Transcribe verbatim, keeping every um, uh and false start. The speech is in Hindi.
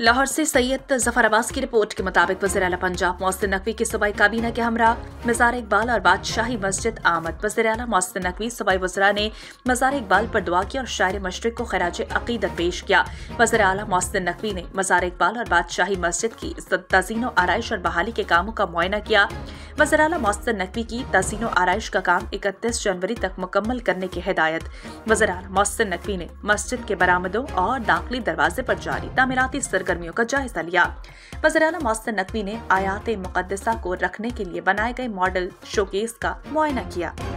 लाहौर से सैयद जफर अब्बास की रिपोर्ट के मुताबिक वज़ीर आला पंजाब मोहसिन नकवी की सूबाई काबीना के हमरा मजार-ए-इक़बाल और बादशाही मस्जिद आमद। वज़ीर आला मोहसिन नकवी सूबाई वज़रा ने मजार-ए-इक़बाल पर दुआ की और शायर मशरिक को खराज अकीदत पेश किया। वज़ीर आला मोहसिन नकवी ने मजार-ए-इक़बाल और बादशाही मस्जिद की तज़ीन व आराइश और बहाली के कामों का मुआयना किया। वज़ीर आला मोहसिन नकवी की तज़ीन व आराइश का काम इकतीस जनवरी तक मुकम्मल करने की हिदायत। वज़ीर आला मोहसिन नकवी ने मस्जिद के बरामदों और दाखिली दरवाजे पर जारी तामीराती सरगर्मियों का जायजा लिया। वज़ीर आला मोहसिन नकवी ने आयात मुक़द्दसा को रखने के लिए बनाए गए मॉडल शोकेस का मुआयना किया।